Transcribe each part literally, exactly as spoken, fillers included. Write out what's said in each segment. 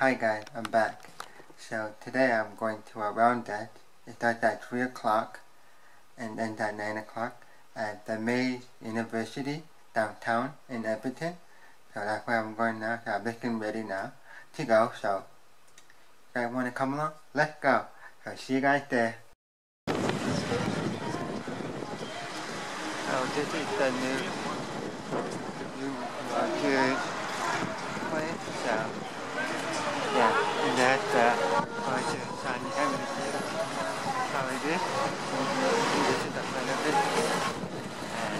Hi guys, I'm back. So today I'm going to a round dance. It starts at three o'clock and ends at nine o'clock at the Mays University downtown in Edmonton. So that's where I'm going now. So I'm getting ready now to go. So you guys want to come along? Let's go. So see you guys there. So this is the new, new Rogers place. So yeah, and that's the Rogers on the Embassy. How it is. This is the front of it. And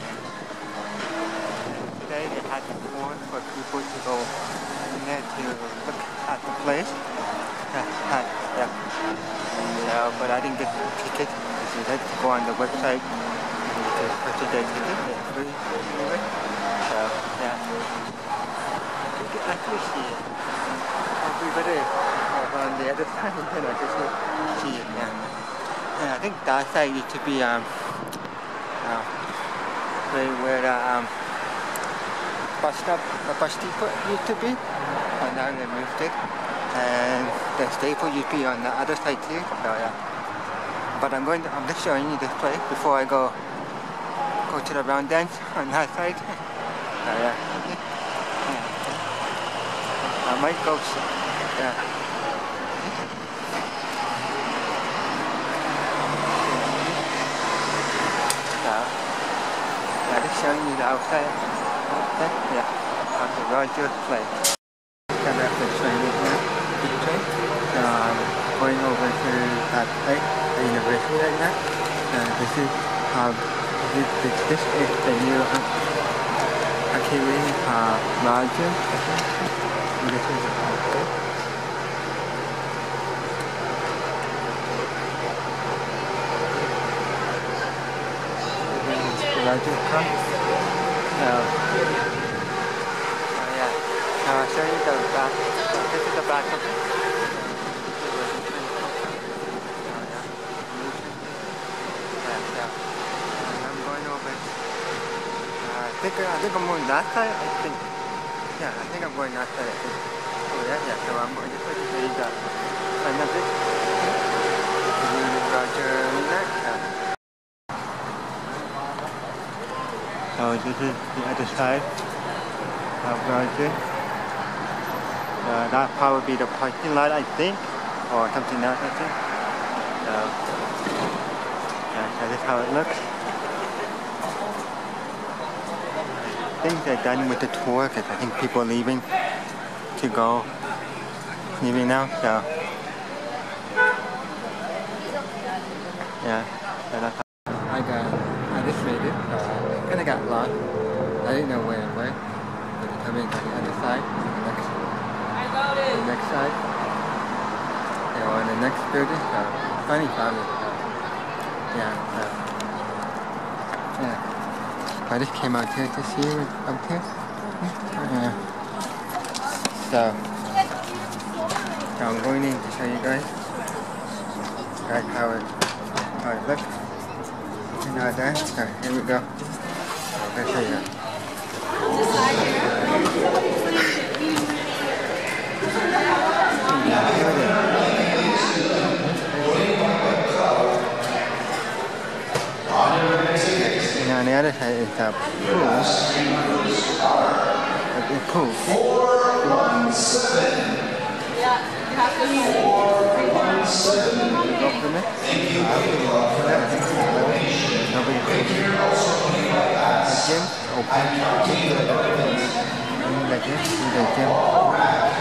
today they had the board for people to go in there to look at the place. Uh, yeah. So, but I didn't get the ticket. So you had to go on the website and you can purchase their ticket. It's free anyway. So, yeah. You can actually see it. Over there. On the other side, you can actually see it. Yeah. And I think that side used to be um, uh, where, where the um, bus stop, the bus depot used to be. And now they moved it. And the staple used to be on the other side too. So yeah. But I'm going to, I'm just showing you this place before I go go to the round dance on that side. So yeah. yeah. I might go. Yeah. So yeah, just showing you the outside. Yeah. Of the Rogers place. And that's the train now. So I'm going over to that place, the university right now. And this is how this, this, this is the new Akiri uh, Rogers. And this is the place. Rogers Park. So, oh yeah. Now I'll show you the back. This is the back of it. I'm going over. Uh, I think I think I'm going that side. I think. Yeah, I think I'm going that side. I think. Oh yeah, yeah. So I'm going to show you the front of it. Roger there. So this is the other side of Roger. Uh, that probably be the parking lot, I think, or something else, I think. So, yeah, so this is how it looks. I think they're done with the tour because I think people are leaving to go, leaving now. So, yeah, so that's how I got. I just made it. Uh, kind of got lost. I didn't know where it went, but it told me on the other side. The next side, you know, on the next building, so funny found it, so, yeah, so, yeah, I just came out here to see it up here, yeah, so, so I'm going in to show you guys, guys how it, how it looks, you know that, so here we go, I'm going to show you guys. And on the other side is a pool. A pool. four one seven. Yeah, you have to use four one seven. Go for me? Thank you for your information. Nobody cares. The gym open. The gym. The gym.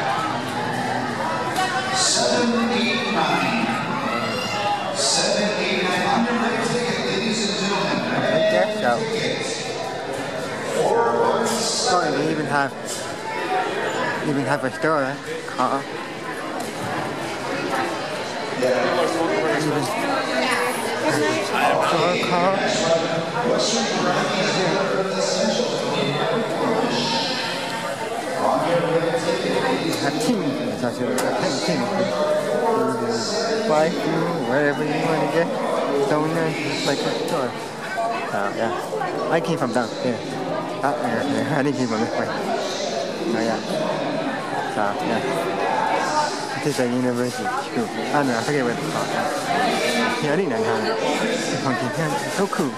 seven eight nine. seven eight nine. Underrated ticket, ladies and gentlemen. Right there, so. Oh, they even have, even have a store, car. Even store, car. A team, it's actually a team. Buy food, wherever you want to get. So nice, it's like a store. So yeah, I came from down here. Ah, yeah, I didn't came from this way. So yeah, so yeah. It is a university school. I don't know, I forget what it's called. Yeah, I think that's how it's funky. Yeah, it's so cool.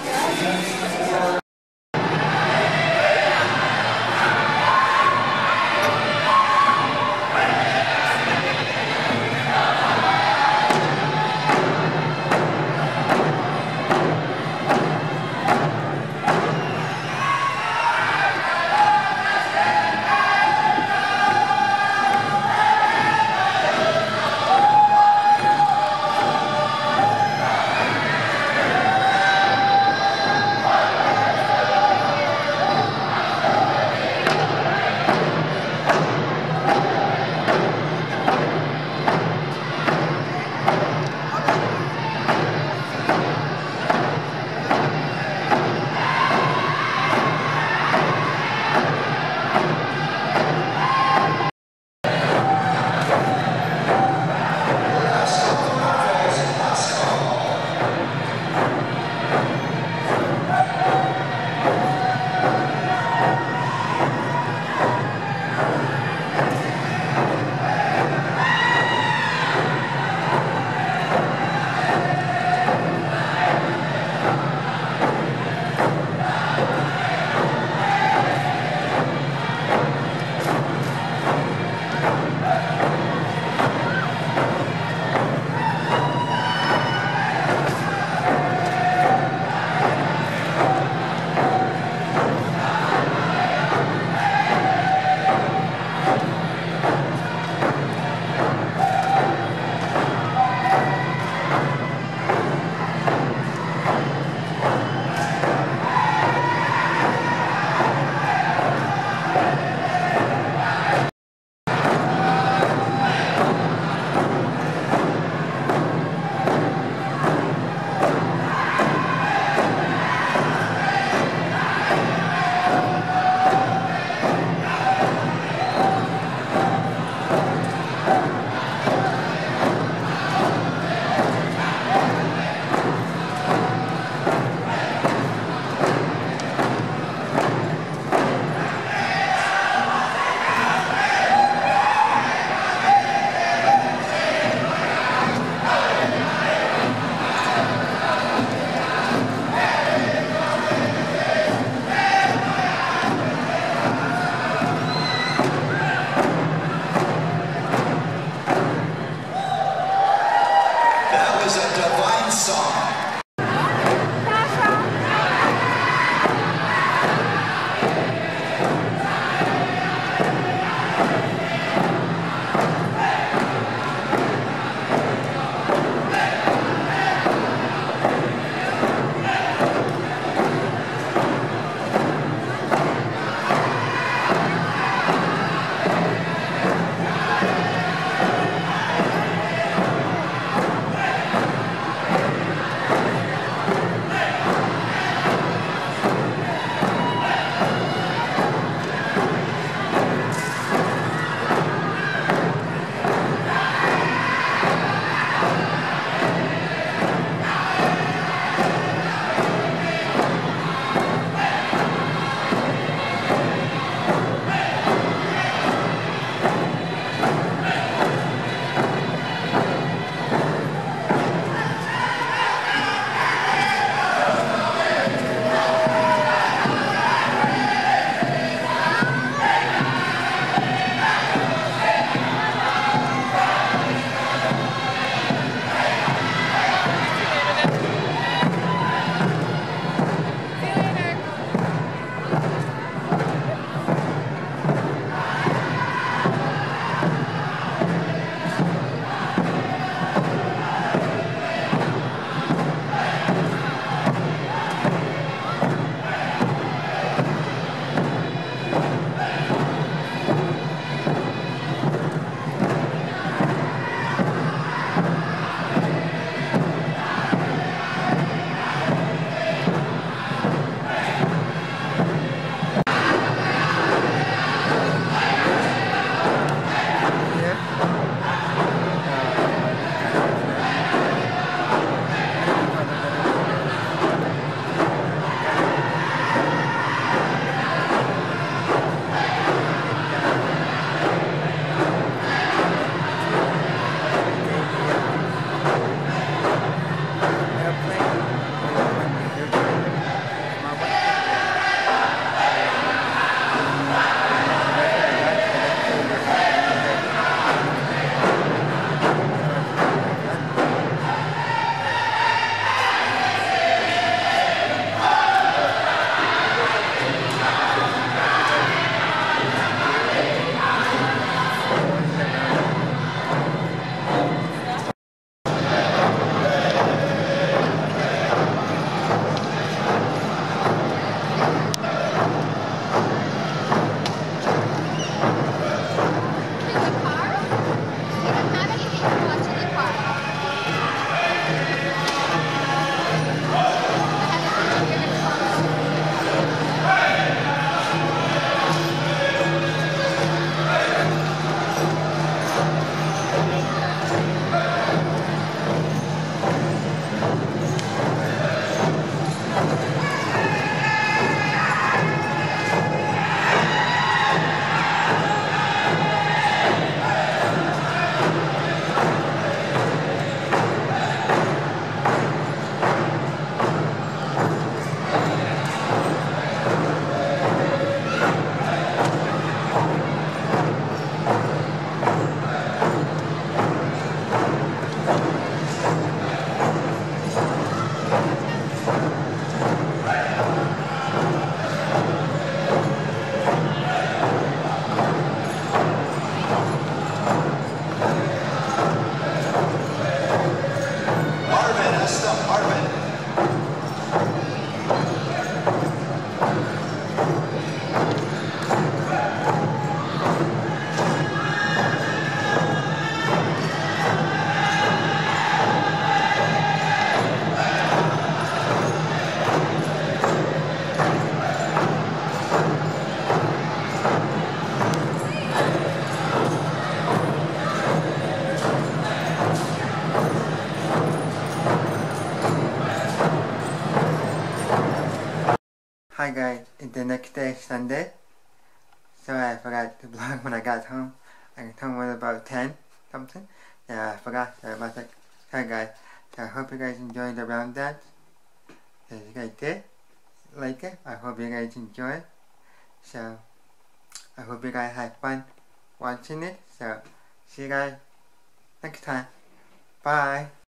hi guys, it's the next day, Sunday. Sorry I forgot to vlog when I got home. I got home at about ten something. Yeah, I forgot. Sorry about that. Sorry guys. So I hope you guys enjoyed the round dance. So if you guys did like it, I hope you guys enjoyed. So I hope you guys had fun watching it. So see you guys next time. Bye.